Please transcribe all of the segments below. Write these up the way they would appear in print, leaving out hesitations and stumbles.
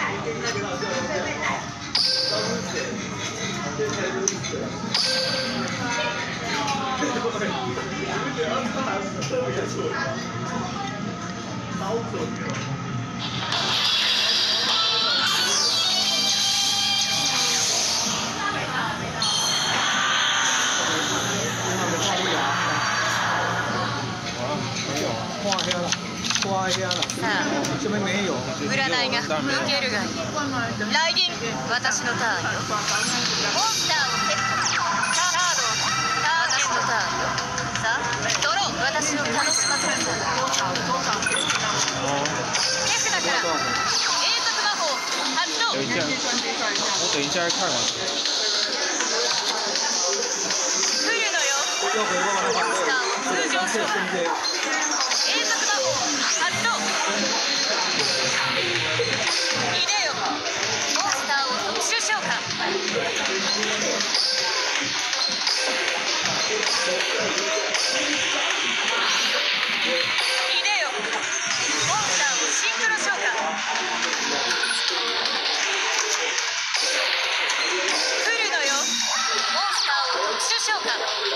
占いが吹けるがいい。ライディング、私のターンよ。モンスターをセット。カードを私のターンよ。さあ、ドロー、私を楽しませるさ。手札から永続魔法発動。 等一下，我等一下看完。 来るのよ。モンスターを通常召喚。永続魔法発動。いでよ。モンスターを特殊召喚。いでよ。モンスターをシンクロ召喚。来るのよ。モンスターを特殊召喚。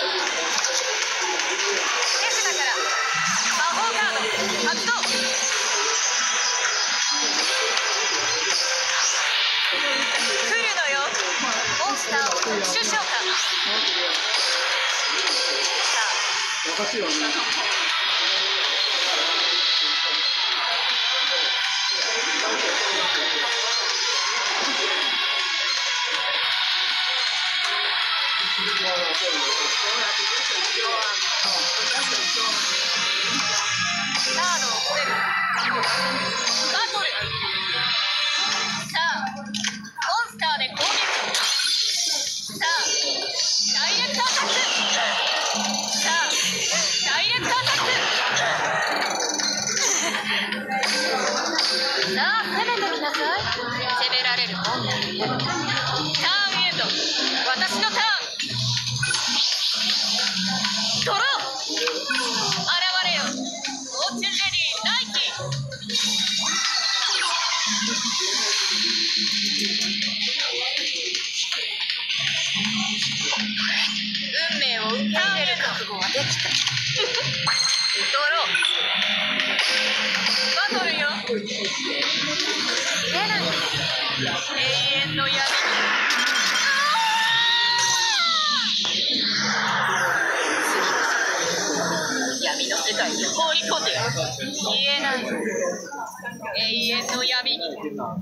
手札から魔法カード発動。来るのよ。モンスターを特殊召喚。さあ、カードを捨てる。バトル。さあ、モンスターで攻撃。さあ、ダイレクトアタック。さあ、ダイレクトアタック。さあ、攻めてきなさい。攻められるもんね。ターンエンド、私のターン。ドロー。現れよ。フォーチュンレディーナイキ。運命を受け入れる覚悟はできた。ドロー。バトルよ。出ない。永遠の闇に。闇の世界に放り込んでやる。消えない。永遠の闇に。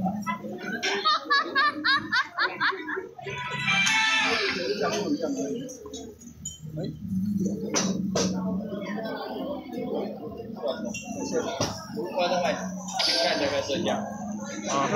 大概看大概这样。啊好。